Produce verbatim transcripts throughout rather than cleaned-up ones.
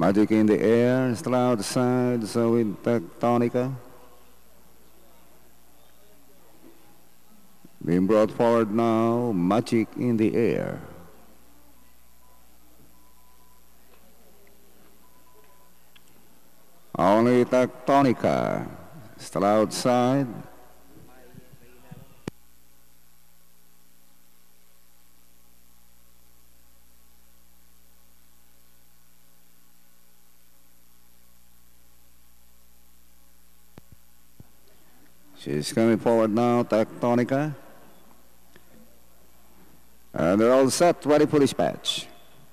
Magic in the air, still outside, so with Tectonica. Being brought forward now, Magic in the air. Only Tectonica, still outside. She's coming forward now, Tectonica. And they're all set, ready for dispatch.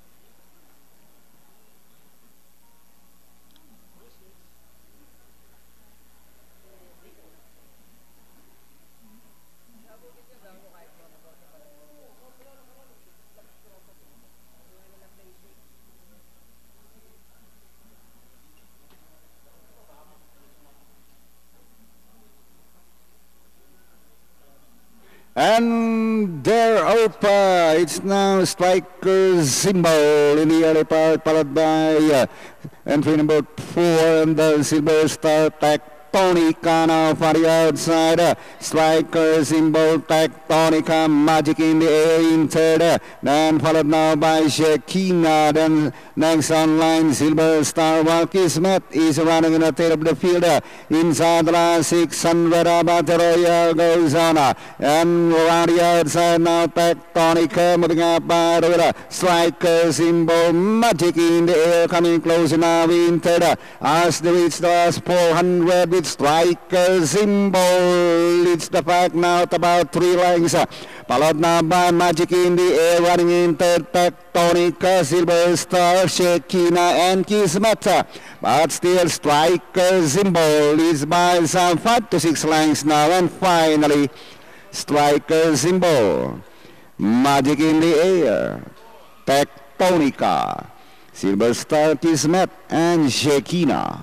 And they're open. It's now striker symbol in the early part, followed by uh, entry number four and the Silver Star Tectonica now for the outside. Uh, striker symbol Tectonica, Magic in the air in third. Uh, then followed now by Shekinah. Then next on line, Silver Star, while Kismet is running in the tail of the field. Uh, inside the last six hundred, uh, Battle Royale goes on. Uh, and around the outside now, Tectonica moving up by the way. Striker symbol, Magic in the air, coming close now in third. Uh, as they reach the last four hundred with striker symbol. It's the fact now at about three lengths. Uh, followed now by Magic in the air, running in third, Tectonica, Silver Star, Shekinah, and Kismet. But still, striker symbol is by some five to six lengths now. And finally, striker symbol, Magic in the air, Tectonica, Silver Star, Kismet, and Shekinah.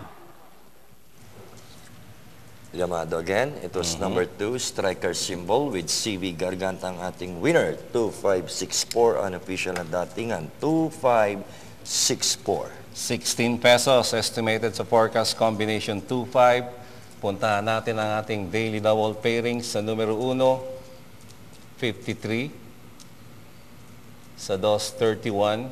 Llamado again, it was mm-hmm. number two, striker symbol with C V Garganta ang ating winner. two five six four, unofficial na datingan, two five six four. sixteen pesos estimated sa forecast combination two five. Puntahan natin ang ating daily double pairings sa numero uno, fifty-three, sa dos, thirty-one,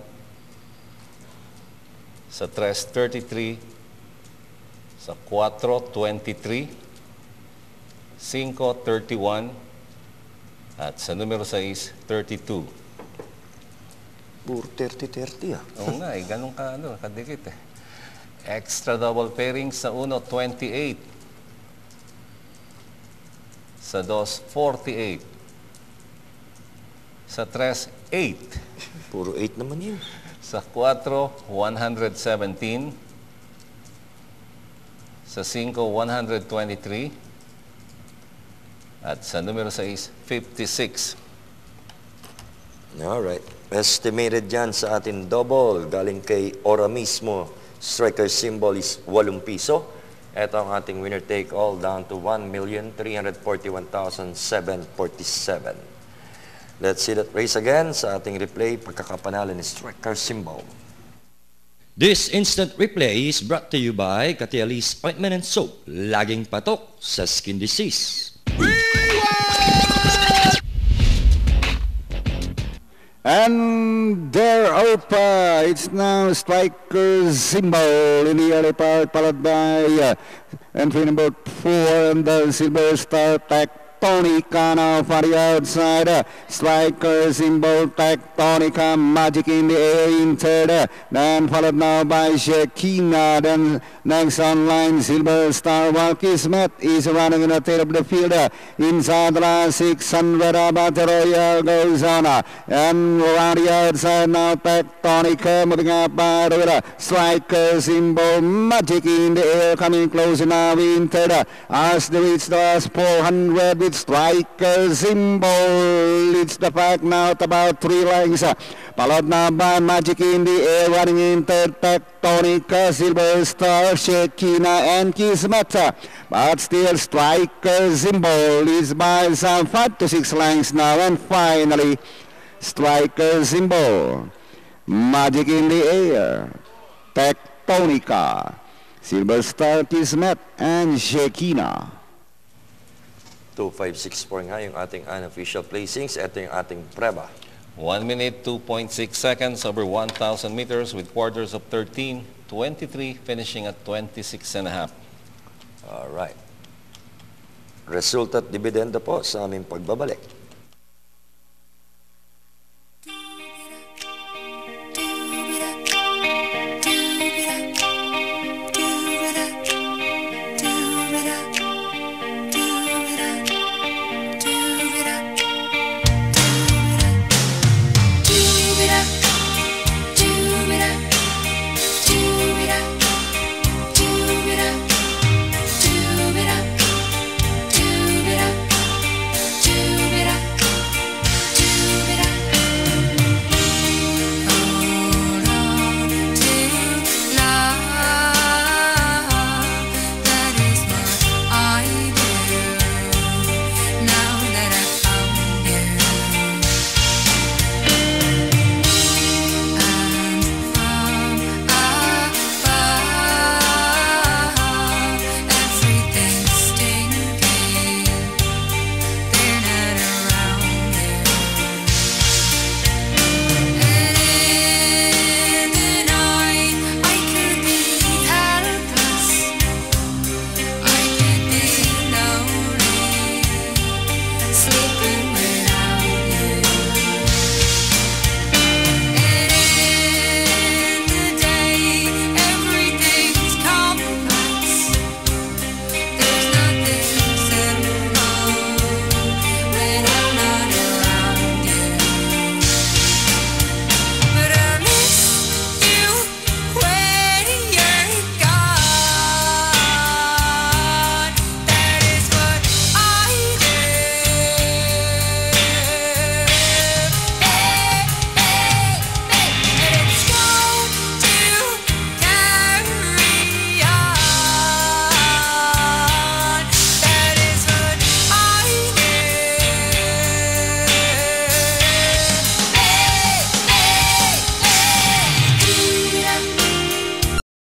sa tres, thirty-three, sa cuatro, twenty-three, cinco, thirty-one, at sa numero sais, thirty-two. Puro thirty thirty ah. Oo nga eh, ganun ka, ano, kadikit eh. Extra double pairing sa uno, twenty-eight. Sa dos, forty-eight. Sa tres, eight. Puro eight naman yun. Sa cuatro, one hundred seventeen. Sa cinco, one hundred twenty-three. At sa numero sais, fifty-six. Alright. Estimated dyan sa ating double, galing kay Ora mismo. Striker symbol is walong piso. Ito ang ating winner take all down to one million three hundred forty-one thousand seven hundred forty-seven. Let's see that race again sa ating replay, pagkakapanalo ni striker symbol. This instant replay is brought to you by Katialis Ointment and Soap, laging patok sa skin disease. And they're open. It's now striker symbol in the early part, followed by uh, entry number four and the Silver Star Tectonica now for the outside. Uh, striker symbol Tectonica, Magic in the air in third. Uh, then followed now by Shekinah. Then next on line, Silver Star, while Kismet is running in the tail of the field. Uh, inside the last six hundred, uh, Battle Royale goes on. Uh, and around the outside now, Tectonica moving up by the way. Striker symbol, Magic in the air, coming close now in third. Uh, as they reach the last four hundred with striker symbol. It's the fact now at about three lengths. Uh, followed now by Magic in the air, running in third, Tectonica, Silver Star, Shekinah, and Kismet. But still, striker symbol is by some five to six lengths now. And finally, striker symbol, Magic in the air, Tectonica. Tectonica. Silver Star, Kismet, and Shekina. two five six four nga yung ating unofficial placings. Ito yung ating preba. one minute, two point six seconds over one thousand meters with quarters of thirteen twenty-three, finishing at twenty-six and a half. Alright. Resulta at dividendo po sa aming pagbabalik.